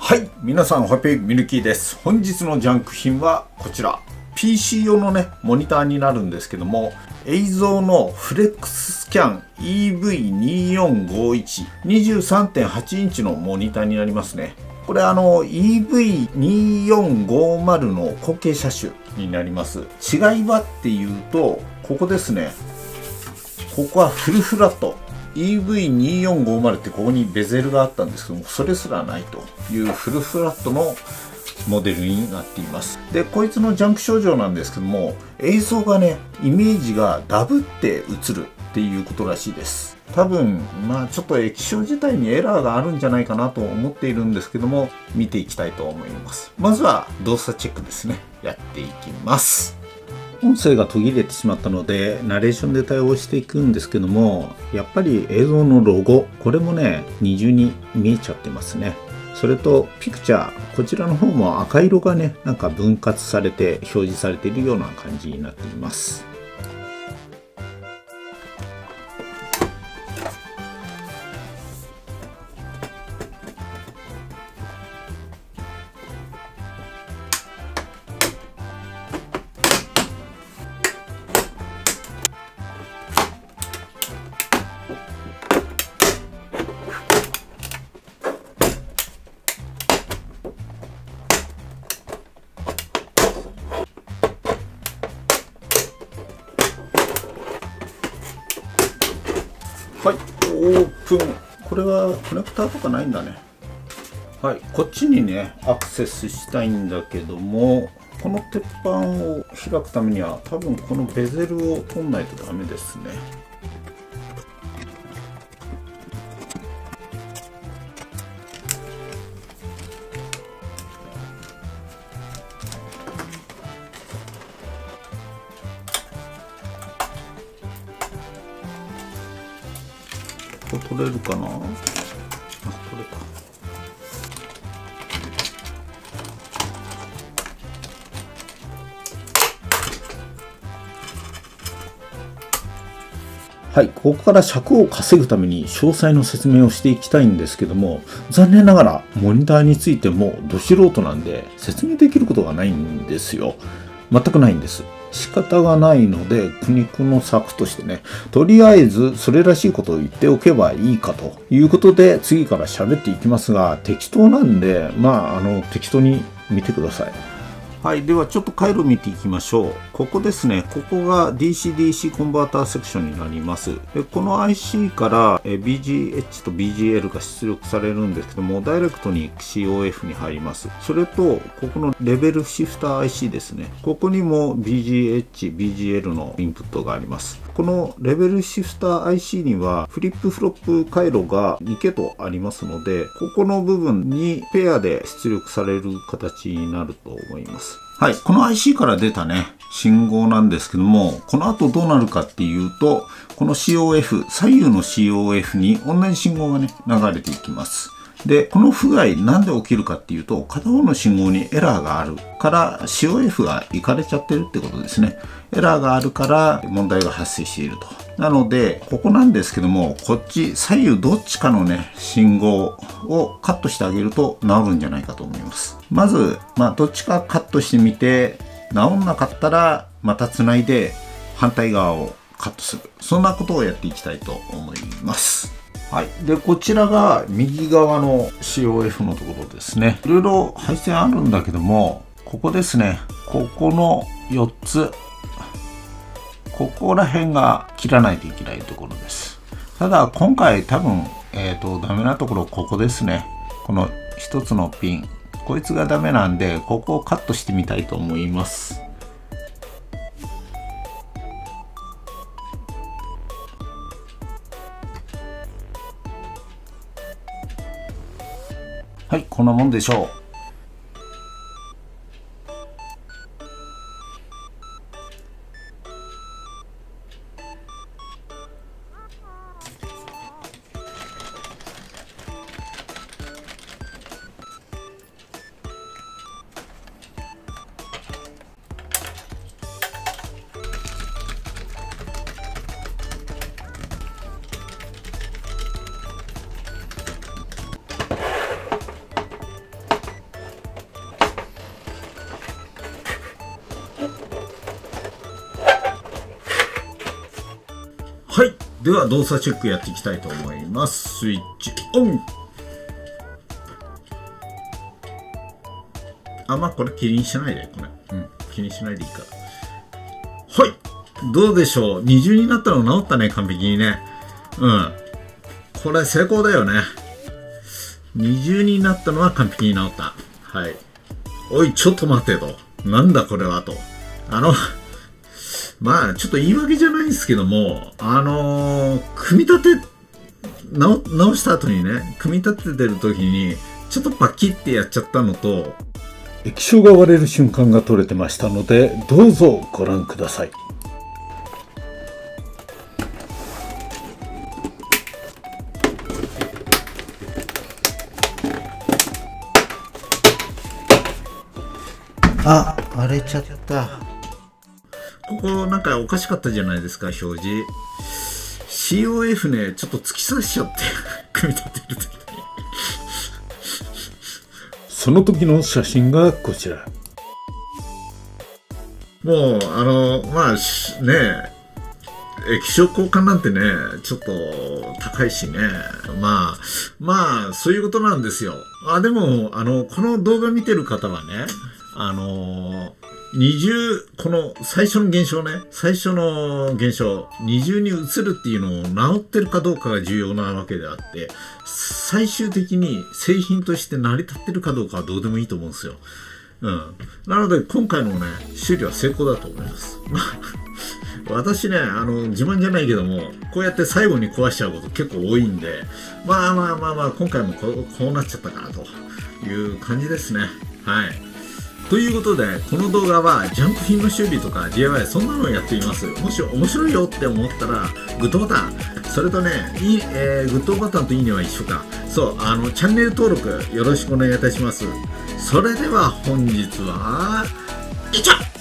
はい、皆さん、ホイペイミルキーです。本日のジャンク品はこちら。PC 用のね、モニターになるんですけども、映像のフレックススキャン EV2451 23.8 インチのモニターになりますね。これEV2450 の後継車種になります。違いはっていうと、ここですね。ここはフルフラット。EV2450 ってここにベゼルがあったんですけども、それすらないというフルフラットのモデルになっています。で、こいつのジャンク症状なんですけども、映像がね、イメージがダブって映るっていうことらしいです。多分、ちょっと液晶自体にエラーがあるんじゃないかなと思っているんですけども、見ていきたいと思います。まずは動作チェックですね。やっていきます。音声が途切れてしまったのでナレーションで対応していくんですけども、やっぱり映像のロゴ、これもね二重に見えちゃってますね。それとピクチャー、こちらの方も赤色がねなんか分割されて表示されているような感じになっています。はい、オープン。これはコネクターとかないんだね。はい、こっちにねアクセスしたいんだけども、この鉄板を開くためには多分このベゼルを取んないとダメですね。これ取れるかな。取れた。はい、ここから尺を稼ぐために詳細の説明をしていきたいんですけども、残念ながらモニターについてもど素人なんで説明できることがないんですよ。全くないんです。仕方がないので苦肉の策としてね、とりあえずそれらしいことを言っておけばいいかということで次から喋っていきますが、適当なんで適当に見てください。はい、ではちょっと回路見ていきましょう。ここですね。ここが DC-DC コンバーターセクションになります。でこの IC から BGH と BGL が出力されるんですけども、ダイレクトに COF に入ります。それと、ここのレベルシフター IC ですね。ここにも BGH、BGL のインプットがあります。このレベルシフター IC にはフリップフロップ回路が2系統ありますので、ここの部分にペアで出力される形になると思います。はい、この IC から出たね、信号なんですけども、この後どうなるかっていうと、この COF、左右の COF に同じ信号がね、流れていきます。で、この不具合なんで起きるかっていうと、片方の信号にエラーがあるから COF がいかれちゃってるってことですね。エラーがあるから問題が発生していると。なので、ここなんですけども、こっち左右どっちかのね、信号をカットしてあげると治るんじゃないかと思います。まず、どっちかカットしてみて、治んなかったらまたつないで反対側をカットする。そんなことをやっていきたいと思います。はい。で、こちらが右側の COF のところですね。いろいろ配線あるんだけども、ここですね。ここの4つ。ここら辺が切らないといけないところです。ただ、今回多分、ダメなところここですね。この1つのピン。こいつがダメなんで、ここをカットしてみたいと思います。はい、こんなもんでしょう。 では動作チェックやっていきたいと思います。スイッチオン。まあこれ気にしないで、これ。気にしないでいいから。はい。どうでしょう。二重になったの治ったね、完璧にね。これ成功だよね。二重になったのは完璧に治った。はい。おい、ちょっと待てと。なんだこれはと。まあ、ちょっと言い訳じゃないんですけども、組み立て、直した後にね、組み立ててる時に、ちょっとパキってやっちゃったのと、液晶が割れる瞬間が撮れてましたので、どうぞご覧ください。割れちゃった。ここなんかおかしかったじゃないですか、表示。COF ね、ちょっと突き刺しちゃって、組み立てるときに。その時の写真がこちら。もう、まあ、ね、液晶交換なんてね、ちょっと高いしね。まあ、そういうことなんですよ。でも、この動画見てる方はね、この最初の現象ね、二重に映るっていうのを治ってるかどうかが重要なわけであって、最終的に製品として成り立ってるかどうかはどうでもいいと思うんですよ。なので、今回のね、修理は成功だと思います。私ね、自慢じゃないけども、こうやって最後に壊しちゃうこと結構多いんで、まあ、今回もこうなっちゃったかなという感じですね。はい。ということで、この動画はジャンプ品の修理とか DIY そんなのをやっています。もし面白いよって思ったら、グッドボタン、それとね、グッドボタンといいねは一緒か。そう、チャンネル登録よろしくお願いいたします。それでは本日は、以上。